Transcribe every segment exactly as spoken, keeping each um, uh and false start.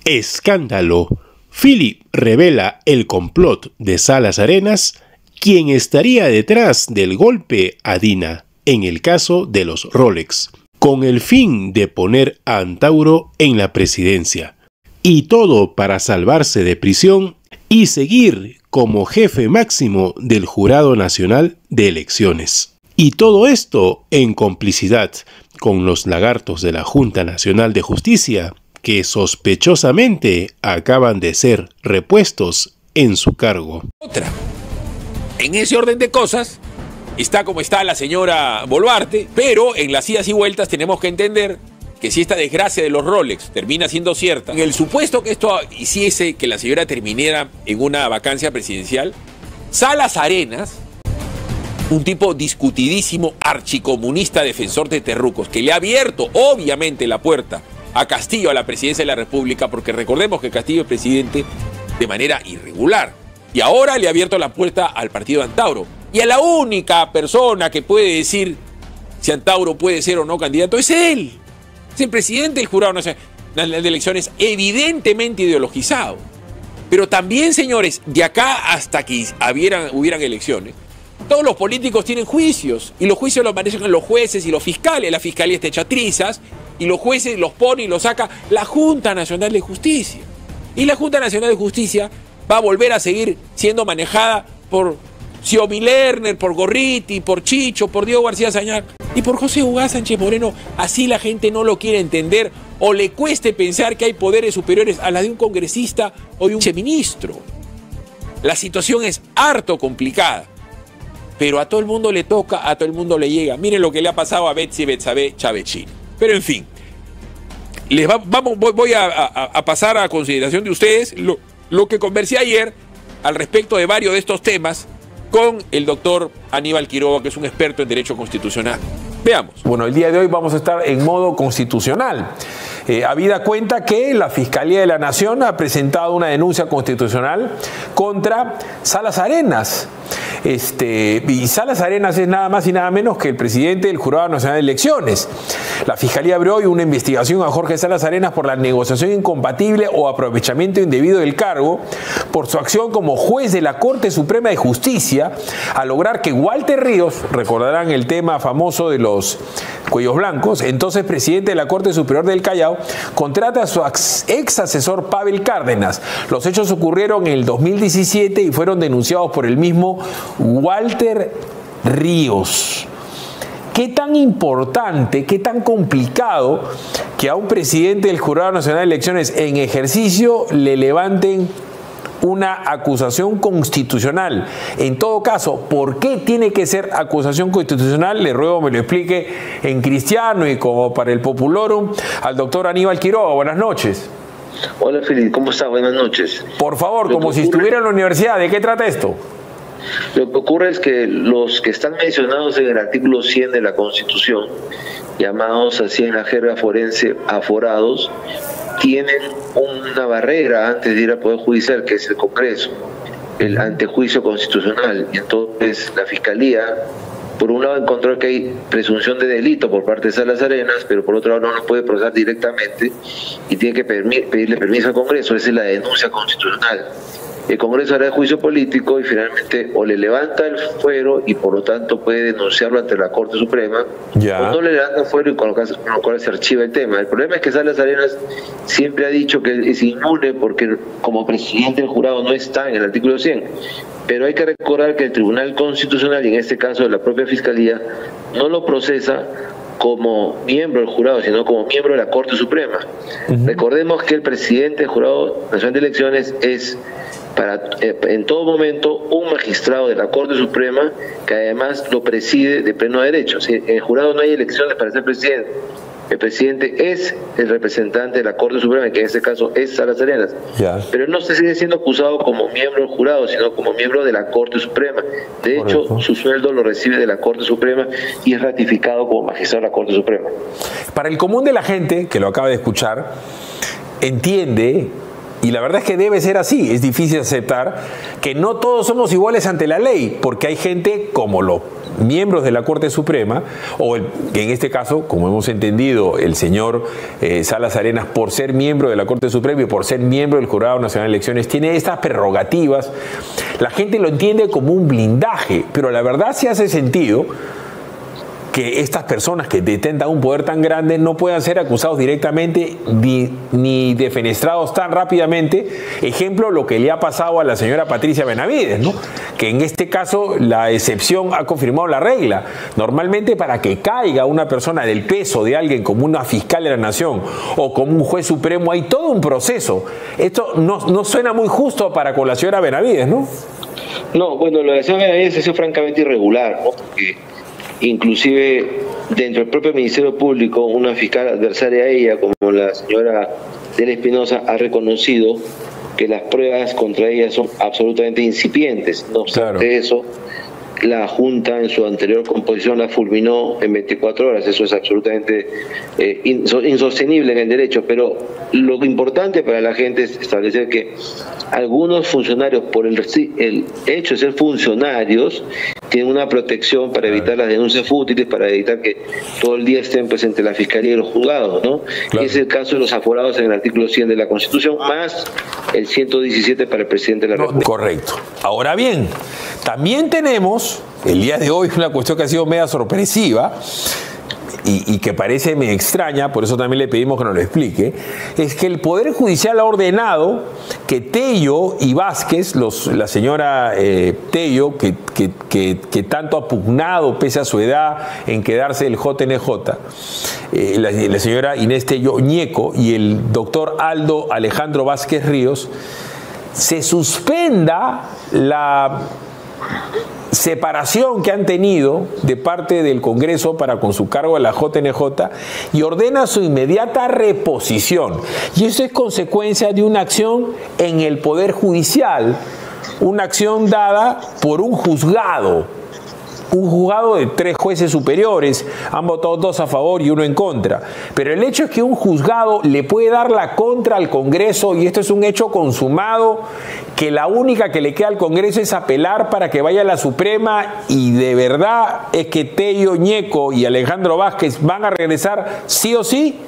Escándalo. Philip revela el complot de Salas Arenas, quien estaría detrás del golpe a Dina en el caso de los Rolex, con el fin de poner a Antauro en la presidencia. Y todo para salvarse de prisión y seguir como jefe máximo del Jurado Nacional de Elecciones. Y todo esto en complicidad con los lagartos de la Junta Nacional de Justicia, que sospechosamente acaban de ser repuestos en su cargo. Otra. En ese orden de cosas, está como está la señora Boluarte, pero en las idas y vueltas tenemos que entender que si esta desgracia de los Rolex termina siendo cierta, en el supuesto que esto hiciese que la señora terminara en una vacancia presidencial, Salas Arenas, un tipo discutidísimo, archicomunista, defensor de terrucos, que le ha abierto obviamente la puerta a Castillo a la presidencia de la República, porque recordemos que Castillo es presidente de manera irregular, y ahora le ha abierto la puerta al partido de Antauro, y a la única persona que puede decir si Antauro puede ser o no candidato es él. Es el presidente del Jurado Nacional de Elecciones, evidentemente ideologizado. Pero también, señores, de acá hasta que hubieran, hubieran elecciones, todos los políticos tienen juicios, y los juicios los manejan los jueces y los fiscales. La fiscalía está hecha trizas, y los jueces los pone y los saca la Junta Nacional de Justicia. Y la Junta Nacional de Justicia va a volver a seguir siendo manejada por Xiomi Lerner, por Gorriti, por Chicho, por Diego García Sañar y por José Ugaz Sánchez Moreno. Así la gente no lo quiere entender o le cueste pensar que hay poderes superiores a la de un congresista o de un viceministro. La situación es harto complicada, pero a todo el mundo le toca, a todo el mundo le llega. Miren lo que le ha pasado a Betsy Betsabe Chavechín. Pero en fin, les va, vamos, voy, voy a, a, a pasar a consideración de ustedes lo, lo que conversé ayer al respecto de varios de estos temas con el doctor Aníbal Quiroga, que es un experto en derecho constitucional. Veamos. Bueno, el día de hoy vamos a estar en modo constitucional. Eh, habida cuenta que la Fiscalía de la Nación ha presentado una denuncia constitucional contra Salas Arenas. Este, y Salas Arenas es nada más y nada menos que el presidente del Jurado Nacional de Elecciones. La Fiscalía abrió hoy una investigación a Jorge Salas Arenas por la negociación incompatible o aprovechamiento indebido del cargo por su acción como juez de la Corte Suprema de Justicia a lograr que Walter Ríos, recordarán el tema famoso de los cuellos blancos, entonces presidente de la Corte Superior del Callao, contrata a su ex asesor Pavel Cárdenas. Los hechos ocurrieron en el dos mil diecisiete y fueron denunciados por el mismo Walter Ríos. ¿Qué tan importante, qué tan complicado que a un presidente del Jurado Nacional de Elecciones en ejercicio le levanten una acusación constitucional? En todo caso, ¿por qué tiene que ser acusación constitucional? Le ruego me lo explique en cristiano y como para el populorum al doctor Aníbal Quiroga. Buenas noches. Hola, Felipe, ¿cómo está? Buenas noches. Por favor, como si estuviera en la universidad, ¿de qué trata esto? Lo que ocurre es que los que están mencionados en el artículo cien de la Constitución, llamados así en la jerga forense aforados, tienen una barrera antes de ir al Poder Judicial, que es el Congreso, el antejuicio constitucional. Y entonces la Fiscalía, por un lado, encontró que hay presunción de delito por parte de Salas Arenas, pero por otro lado no lo puede procesar directamente y tiene que pedirle permiso al Congreso. Esa es la denuncia constitucional. El Congreso hará el juicio político y finalmente o le levanta el fuero y por lo tanto puede denunciarlo ante la Corte Suprema, ya. O no le levanta el fuero y con lo, cual, con lo cual se archiva el tema. El problema es que Salas Arenas siempre ha dicho que es inmune porque como presidente del jurado no está en el artículo cien, pero hay que recordar que el Tribunal Constitucional, y en este caso la propia Fiscalía, no lo procesa como miembro del jurado, sino como miembro de la Corte Suprema. Uh-huh. Recordemos que el presidente del Jurado Nacional de Elecciones es para eh, en todo momento un magistrado de la Corte Suprema que además lo preside de pleno derecho. Si en el jurado no hay elecciones para ser presidente, el presidente es el representante de la Corte Suprema, que en este caso es Salas Arenas. Yeah. Pero no se sigue siendo acusado como miembro del jurado, sino como miembro de la Corte Suprema. De hecho, correcto, su sueldo lo recibe de la Corte Suprema y es ratificado como magistrado de la Corte Suprema. Para el común de la gente, que lo acaba de escuchar, entiende, y la verdad es que debe ser así, es difícil aceptar que no todos somos iguales ante la ley, porque hay gente, como lo miembros de la Corte Suprema, o el, que en este caso, como hemos entendido, el señor eh, Salas Arenas, por ser miembro de la Corte Suprema y por ser miembro del Jurado Nacional de Elecciones, tiene estas prerrogativas. La gente lo entiende como un blindaje, pero la verdad sí hace sentido que estas personas que detentan un poder tan grande no puedan ser acusados directamente ni, ni defenestrados tan rápidamente. Ejemplo, lo que le ha pasado a la señora Patricia Benavides, ¿no? Que en este caso la excepción ha confirmado la regla. Normalmente, para que caiga una persona del peso de alguien como una fiscal de la nación o como un juez supremo, hay todo un proceso. Esto no, no suena muy justo para con la señora Benavides, ¿no? No, bueno, lo de la señora Benavides es francamente irregular, ¿no? Porque inclusive dentro del propio Ministerio Público, una fiscal adversaria a ella, como la señora Dela Espinosa, ha reconocido que las pruebas contra ella son absolutamente incipientes. No obstante claro. eso, la Junta en su anterior composición la fulminó en veinticuatro horas. Eso es absolutamente eh, insostenible en el derecho, pero lo importante para la gente es establecer que algunos funcionarios, por el, el hecho de ser funcionarios, tienen una protección para evitar las denuncias fútiles, para evitar que todo el día estén presentes la Fiscalía y los juzgados, ¿no? Claro. Es el caso de los aforados en el artículo cien de la Constitución, más el ciento diecisiete para el presidente de la República. Correcto. Ahora bien, también tenemos, el día de hoy, una cuestión que ha sido media sorpresiva, Y, y que parece me extraña, por eso también le pedimos que nos lo explique, es que el Poder Judicial ha ordenado que Tello y Vázquez, los, la señora eh, Tello, que, que, que, que tanto ha pugnado, pese a su edad, en quedarse el J N J, eh, la, la señora Inés Tello Ñeco y el doctor Aldo Alejandro Vázquez Ríos, se suspenda la separación que han tenido de parte del Congreso para con su cargo a la J N J y ordena su inmediata reposición. Y eso es consecuencia de una acción en el Poder Judicial, una acción dada por un juzgado. Un juzgado de tres jueces superiores, han votado dos a favor y uno en contra. Pero el hecho es que un juzgado le puede dar la contra al Congreso, y esto es un hecho consumado, que la única que le queda al Congreso es apelar para que vaya a la Suprema, y de verdad es que Tello Ñeco y Alejandro Vázquez van a regresar sí o sí.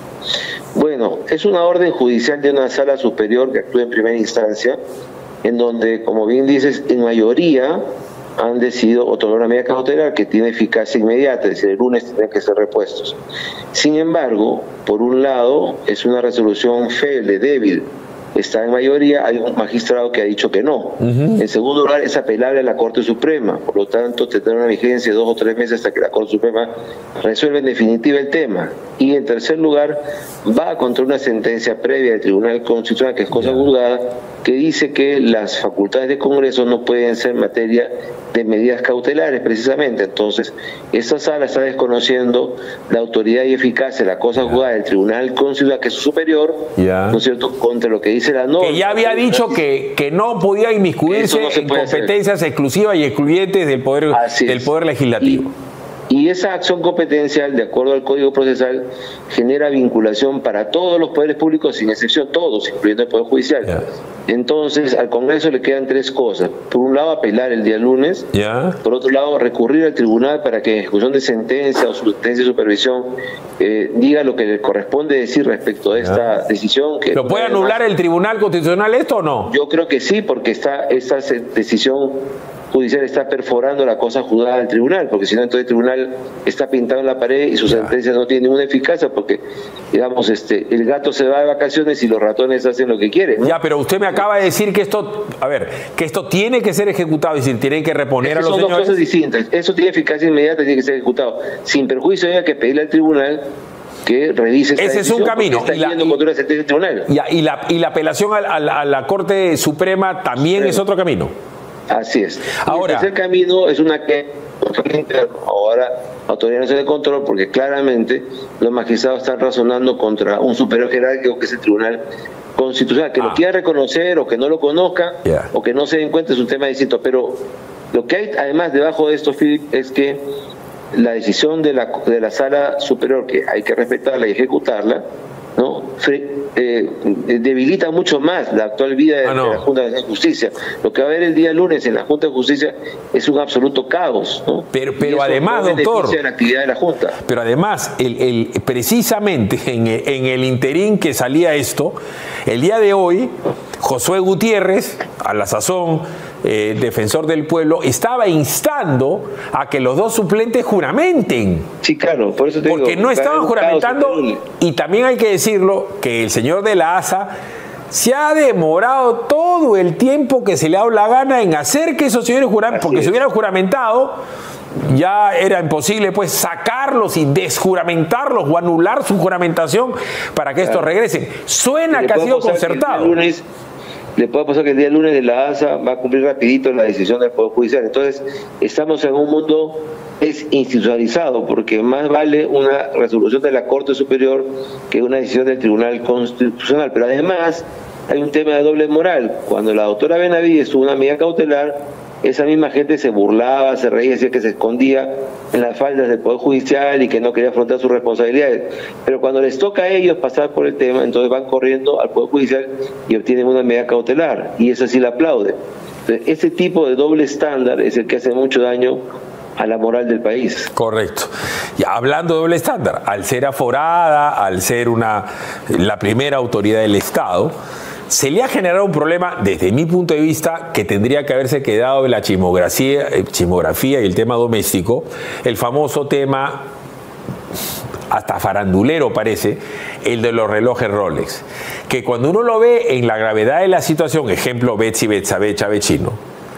Bueno, es una orden judicial de una sala superior que actúa en primera instancia, en donde, como bien dices, en mayoría han decidido otorgar una medida cautelar que tiene eficacia inmediata, es decir, el lunes tienen que ser repuestos. Sin embargo, por un lado, es una resolución feble, débil, está en mayoría, hay un magistrado que ha dicho que no. Uh-huh. En segundo lugar, es apelable a la Corte Suprema, por lo tanto, tendrá una vigencia de dos o tres meses hasta que la Corte Suprema resuelva en definitiva el tema. Y en tercer lugar, va contra una sentencia previa del Tribunal Constitucional, que es cosa juzgada, que dice que las facultades del Congreso no pueden ser materia de medidas cautelares, precisamente. Entonces, esta sala está desconociendo la autoridad y eficacia de la cosa juzgada del Tribunal Constitucional, que es superior, yeah. ¿no es cierto?, contra lo que dice la norma. Que ya había dicho que, que no podía inmiscuirse no en competencias hacer. exclusivas y excluyentes del Poder, del poder Legislativo. Y, Y esa acción competencial, de acuerdo al Código Procesal, genera vinculación para todos los poderes públicos, sin excepción, todos, incluyendo el Poder Judicial. Yeah. Entonces, al Congreso le quedan tres cosas. Por un lado, apelar el día lunes. Yeah. Por otro lado, recurrir al tribunal para que en ejecución de sentencia o sentencia de supervisión eh, diga lo que le corresponde decir respecto a esta yeah. decisión. Que ¿Lo puede anular el Tribunal Constitucional esto o no? Yo creo que sí, porque está esta decisión judicial está perforando la cosa juzgada del tribunal, porque si no, entonces el tribunal está pintado en la pared y su yeah. sentencia no tiene ninguna eficacia, porque, digamos, este el gato se va de vacaciones y los ratones hacen lo que quieren, ¿no? Ya, pero usted me acaba de decir que esto, a ver, que esto tiene que ser ejecutado, es decir, tienen que reponer es que a los son señores. Son dos cosas distintas. Eso tiene eficacia inmediata, tiene que ser ejecutado. Sin perjuicio, hay que pedirle al tribunal que revise esta Ese es un camino. Está y, la, y, contra el tribunal. Ya, y, la, y la apelación a, a, a la Corte Suprema también sí. es otro camino. Así es. Ahora, el tercer camino es una que ahora Autoridad Nacional de Control, porque claramente los magistrados están razonando contra un superior jerárquico que es el Tribunal Constitucional, que ah. lo quiera reconocer o que no lo conozca yeah. o que no se den cuenta es un tema distinto, pero lo que hay además debajo de esto, Philip, es que la decisión de la, de la Sala Superior, que hay que respetarla y ejecutarla, ¿no?, eh, debilita mucho más la actual vida de, ah, no. de la Junta de Justicia. Lo que va a haber el día lunes en la Junta de Justicia es un absoluto caos, ¿no? Pero, pero además, no doctor, la actividad de la Junta. Pero además, el, el, precisamente en el, en el interín que salía esto, el día de hoy, Josué Gutiérrez, a la sazón, eh, defensor del pueblo, estaba instando a que los dos suplentes juramenten. Sí, claro, por eso te Porque digo, no estaban juramentando, y también hay que decirlo, que el señor de la A S A se ha demorado todo el tiempo que se le ha dado la gana en hacer que esos señores juramenten, porque si hubieran juramentado, ya era imposible pues sacarlos y desjuramentarlos o anular su juramentación para que estos regresen. Suena que ha sido concertado. Lunes, le puede pasar que el día lunes de la A S A va a cumplir rapidito la decisión del Poder Judicial. Entonces, estamos en un mundo es institucionalizado, porque más vale una resolución de la Corte Superior que una decisión del Tribunal Constitucional. Pero además hay un tema de doble moral. Cuando la doctora Benavides tuvo una medida cautelar, esa misma gente se burlaba, se reía, decía que se escondía en las faldas del Poder Judicial y que no quería afrontar sus responsabilidades. Pero cuando les toca a ellos pasar por el tema, entonces van corriendo al Poder Judicial y obtienen una medida cautelar, y eso sí la aplaude. Entonces, ese tipo de doble estándar es el que hace mucho daño a la moral del país. Correcto. Y hablando de doble estándar, al ser aforada, al ser una la primera autoridad del Estado, se le ha generado un problema, desde mi punto de vista, que tendría que haberse quedado en la chismografía, chismografía y el tema doméstico, el famoso tema, hasta farandulero parece, el de los relojes Rolex. Que cuando uno lo ve en la gravedad de la situación, ejemplo Betsy Betsabe Chavechino,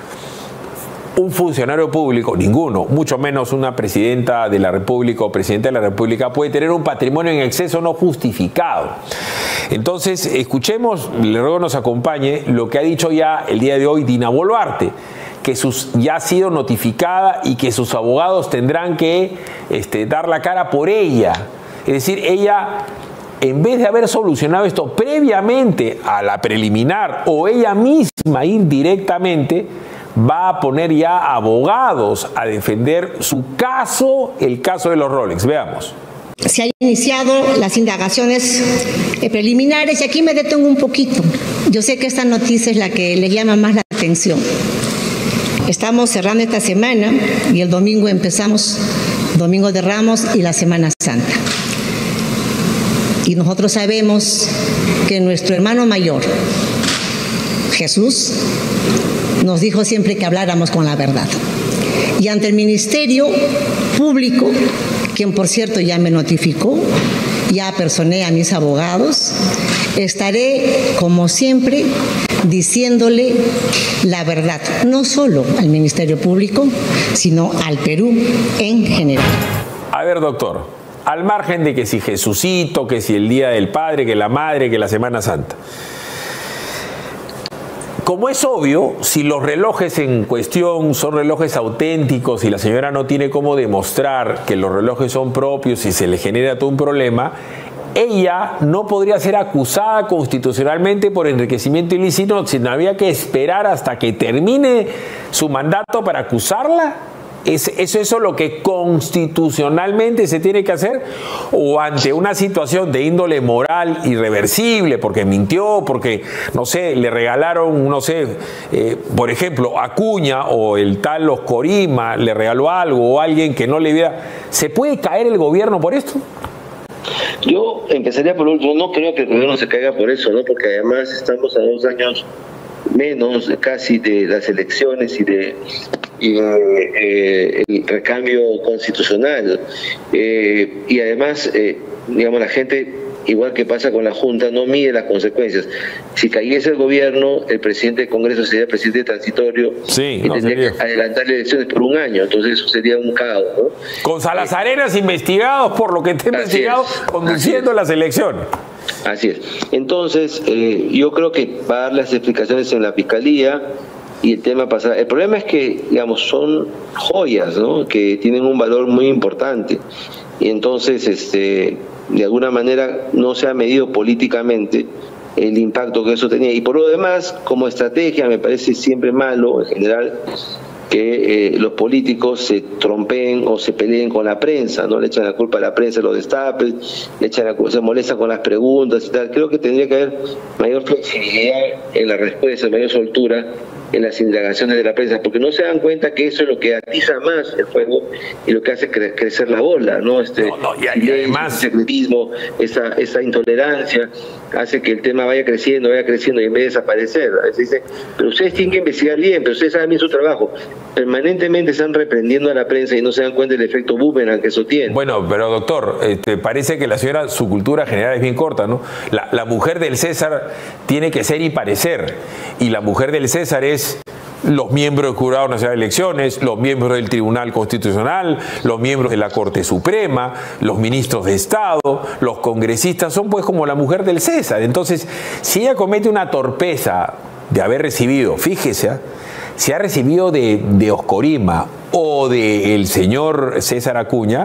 un funcionario público, ninguno, mucho menos una presidenta de la República o presidente de la República, puede tener un patrimonio en exceso no justificado. Entonces, escuchemos, le ruego nos acompañe, lo que ha dicho ya el día de hoy Dina Boluarte, que sus, ya ha sido notificada y que sus abogados tendrán que este, dar la cara por ella. Es decir, ella, en vez de haber solucionado esto previamente a la preliminar o ella misma ir directamente, va a poner ya abogados a defender su caso, el caso de los Rolex. Veamos. Se han iniciado las indagaciones preliminares y aquí me detengo un poquito. Yo sé que esta noticia es la que le llama más la atención. Estamos cerrando esta semana y el domingo empezamos, Domingo de Ramos y la Semana Santa. Y nosotros sabemos que nuestro hermano mayor, Jesús, nos dijo siempre que habláramos con la verdad. Y ante el Ministerio Público, quien por cierto ya me notificó, ya personé a mis abogados, estaré como siempre diciéndole la verdad, no solo al Ministerio Público, sino al Perú en general. A ver, doctor, al margen de que si Jesucito, que si el Día del Padre, que la Madre, que la Semana Santa, como es obvio, si los relojes en cuestión son relojes auténticos y la señora no tiene cómo demostrar que los relojes son propios y se le genera todo un problema, ella no podría ser acusada constitucionalmente por enriquecimiento ilícito, sino había que esperar hasta que termine su mandato para acusarla. ¿Es, ¿Es eso lo que constitucionalmente se tiene que hacer? ¿O ante una situación de índole moral irreversible, porque mintió, porque, no sé, le regalaron, no sé, eh, por ejemplo, Acuña o el tal Los Corima le regaló algo o alguien que no le viera, ¿se puede caer el gobierno por esto? Yo empezaría por último, no creo que el gobierno se caiga por eso, ¿no? Porque además estamos a dos años menos casi de las elecciones y de y, eh, el recambio constitucional, eh, y además eh, digamos, la gente, igual que pasa con la Junta, no mide las consecuencias. Si cayese el gobierno, el presidente del Congreso sería presidente transitorio, sí, y no tendría sería. que adelantar elecciones por un año, entonces eso sería un caos, ¿no? Con Salas Arenas eh, investigados por lo que está investigado, conduciendo las elecciones. Así es. Entonces, eh, yo creo que va a dar las explicaciones en la Fiscalía y el tema pasará. El problema es que, digamos, son joyas, ¿no?, que tienen un valor muy importante. Y entonces, este, de alguna manera, no se ha medido políticamente el impacto que eso tenía. Y por lo demás, como estrategia, me parece siempre malo, en general, que eh, los políticos se trompeen o se peleen con la prensa, no le echan la culpa a la prensa de los destapes, le echan la, se molestan con las preguntas y tal. Creo que tendría que haber mayor flexibilidad en la respuesta, mayor soltura en las indagaciones de la prensa, porque no se dan cuenta que eso es lo que atiza más el fuego y lo que hace cre crecer la bola, ¿no? Este, no, no, y, y además el secretismo, esa, esa intolerancia hace que el tema vaya creciendo, vaya creciendo y en vez de desaparecer. A veces dicen, pero ustedes tienen que investigar bien, pero ustedes saben bien su trabajo. Permanentemente están reprendiendo a la prensa y no se dan cuenta del efecto boomerang que eso tiene. Bueno, pero doctor, este, parece que la señora, su cultura general es bien corta, ¿no? La, la mujer del César tiene que ser y parecer, y la mujer del César es los miembros del Jurado Nacional de Elecciones, los miembros del Tribunal Constitucional, los miembros de la Corte Suprema, los ministros de Estado, los congresistas, son pues como la mujer del César. Entonces, si ella comete una torpeza de haber recibido, fíjese, ¿eh? si ha recibido de, de Oscorima o del señor César Acuña,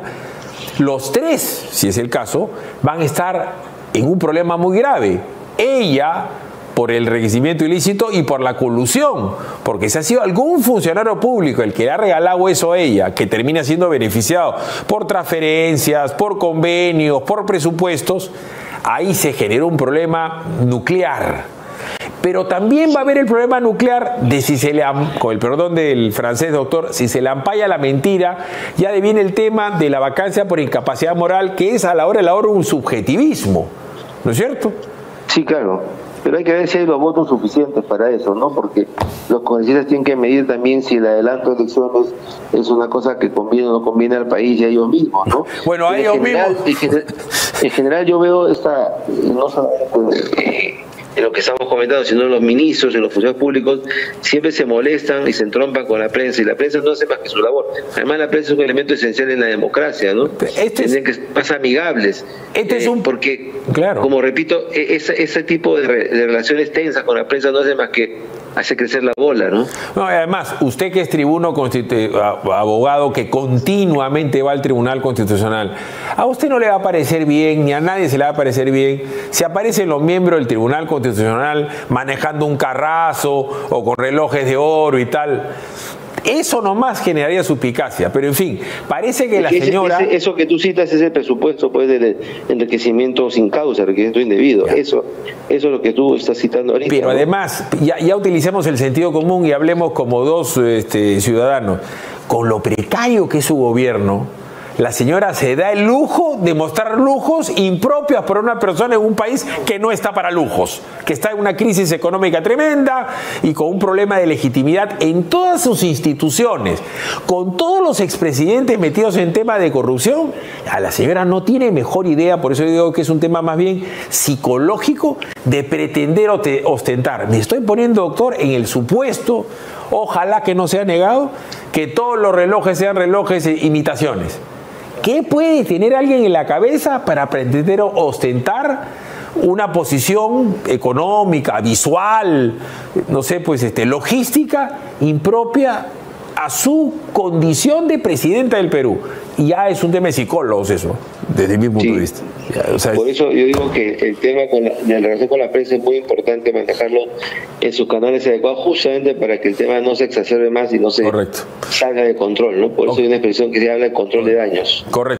los tres, si es el caso, van a estar en un problema muy grave. Ella por el enriquecimiento ilícito y por la colusión, porque si ha sido algún funcionario público el que le ha regalado eso a ella, que termina siendo beneficiado por transferencias, por convenios, por presupuestos, ahí se generó un problema nuclear. Pero también va a haber el problema nuclear de si se le, con el perdón del francés, doctor, si se le ampalla la mentira, ya viene el tema de la vacancia por incapacidad moral, que es a la hora de la hora un subjetivismo, ¿no es cierto? Sí, claro. Pero hay que ver si hay los votos suficientes para eso, ¿no? Porque los congresistas tienen que medir también si el adelanto de elecciones es una cosa que conviene o no conviene al país y a ellos mismos, ¿no? Bueno, a ellos mismos. En general, en general yo veo esta, no solamente en lo que estamos comentando, sino los ministros y los funcionarios públicos siempre se molestan y se entrompan con la prensa, y la prensa no hace más que su labor. Además, la prensa es un elemento esencial en la democracia, ¿no? Este Tienen es, que ser más amigables. Este eh, es un... Porque, claro, como repito, ese, ese tipo de, re, de relaciones tensas con la prensa no hace más que hace crecer la bola, ¿no? No, además, usted que es tribuno, abogado que continuamente va al Tribunal Constitucional, a usted no le va a parecer bien, ni a nadie se le va a parecer bien, si aparecen los miembros del Tribunal Constitucional manejando un carrazo o con relojes de oro y tal. Eso nomás generaría suspicacia, pero en fin, parece que la ese, señora... Ese, eso que tú citas es el presupuesto pues del enriquecimiento sin causa, enriquecimiento indebido. Eso, eso es lo que tú estás citando ahorita. Pero ¿no? además, ya, ya utilicemos el sentido común y hablemos como dos este, ciudadanos. Con lo precario que es su gobierno, la señora se da el lujo de mostrar lujos impropios para una persona en un país que no está para lujos, que está en una crisis económica tremenda y con un problema de legitimidad en todas sus instituciones, con todos los expresidentes metidos en tema de corrupción. A la señora no tiene mejor idea, por eso yo digo que es un tema más bien psicológico, de pretender ostentar. Me estoy poniendo, doctor, en el supuesto, ojalá que no sea negado, que todos los relojes sean relojes e imitaciones. ¿Qué puede tener alguien en la cabeza para pretender ostentar una posición económica, visual, no sé, pues este, logística impropia a su condición de presidenta del Perú? Y ya es un tema de psicólogos eso, desde mi punto sí. de vista. Ya, o sea, Por eso yo digo que el tema con la, de la relación con la prensa es muy importante manejarlo en sus canales adecuados, justamente para que el tema no se exacerbe más y no se correcto. salga de control, ¿no? Por eso okay. hay una expresión que se habla de control de daños. Correcto.